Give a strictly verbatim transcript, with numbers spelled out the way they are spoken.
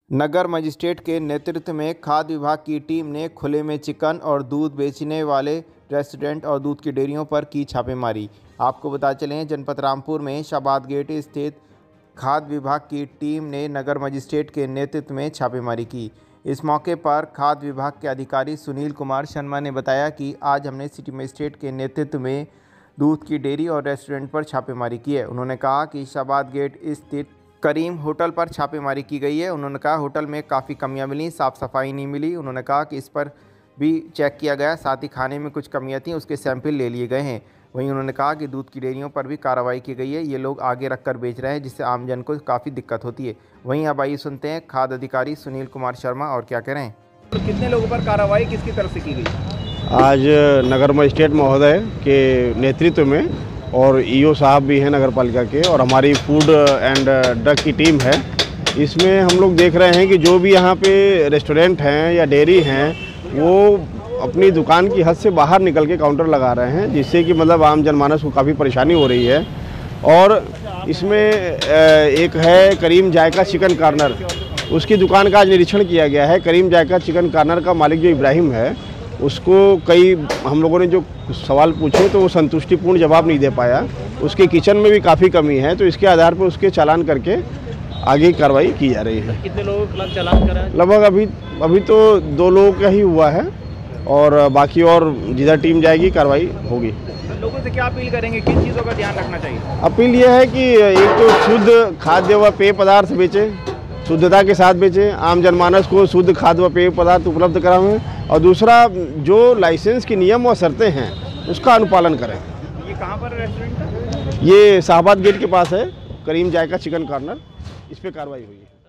नगर magistrate के नेतृत्व में खाद्य विभाग की टीम ने खुले में चिकन और दूध बेचने वाले रेस्टोरेंट और दूध की डेयरियों पर की छापेमारी। आपको बता चलें, जनपद रामपुर में शाबाद गेट स्थित खाद्य विभाग की टीम ने नगर मजिस्ट्रेट के नेतृत्व में छापेमारी की। इस मौके पर खाद्य विभाग के अधिकारी सुनील कुमार शर्मा ने बताया कि आज हमने सिटी मजिस्ट्रेट के नेतृत्व में दूध की डेयरी और रेस्टोरेंट पर छापेमारी की है। उन्होंने कहा कि शाबाद गेट स्थित करीम होटल पर छापेमारी की गई है। उन्होंने कहा होटल में काफ़ी कमियां मिली, साफ़ सफाई नहीं मिली। उन्होंने कहा कि इस पर भी चेक किया गया, साथ ही खाने में कुछ कमियां थीं, उसके सैंपल ले लिए गए हैं। वहीं उन्होंने कहा कि दूध की डेयरियों पर भी कार्रवाई की गई है। ये लोग आगे रखकर बेच रहे हैं, जिससे आमजन को काफ़ी दिक्कत होती है। वहीं अब आइए सुनते हैं खाद्य अधिकारी सुनील कुमार शर्मा और क्या कह रहे हैं। तो कितने लोगों पर कार्रवाई किसकी तरफ से की गई? आज नगर मजिस्ट्रेट महोदय के नेतृत्व में और ईओ साहब भी हैं नगर पालिका के, और हमारी फूड एंड ड्रग की टीम है। इसमें हम लोग देख रहे हैं कि जो भी यहाँ पे रेस्टोरेंट हैं या डेयरी हैं, वो अपनी दुकान की हद से बाहर निकल के काउंटर लगा रहे हैं, जिससे कि मतलब आम जनमानस को काफ़ी परेशानी हो रही है। और इसमें एक है करीम जायका चिकन कॉर्नर, उसकी दुकान का आज निरीक्षण किया गया है। करीम जायका चिकन कॉर्नर का मालिक जो इब्राहिम है, उसको कई हम लोगों ने जो सवाल पूछे तो वो संतुष्टिपूर्ण जवाब नहीं दे पाया। उसके किचन में भी काफ़ी कमी है, तो इसके आधार पर उसके चालान करके आगे कार्रवाई की जा रही है। कितने लोगों के खिलाफ चालान करा है? लगभग अभी अभी तो दो लोगों का ही हुआ है, और बाकी और जिधर टीम जाएगी कार्रवाई होगी। लोगों से क्या अपील करेंगे, किन चीज़ों का ध्यान रखना चाहिए? अपील यह है कि एक तो शुद्ध खाद्य व पेय पदार्थ बेचें, शुद्धता के साथ बेचें, आम जनमानस को शुद्ध खाद्य व पेय पदार्थ उपलब्ध कराएं, और दूसरा जो लाइसेंस के नियम और शर्तें हैं उसका अनुपालन करें। ये कहाँ पर रेस्टोरेंट है? ये शाहबाद गेट के पास है, करीम जायका चिकन कॉर्नर। इस पर कार्रवाई हुई है।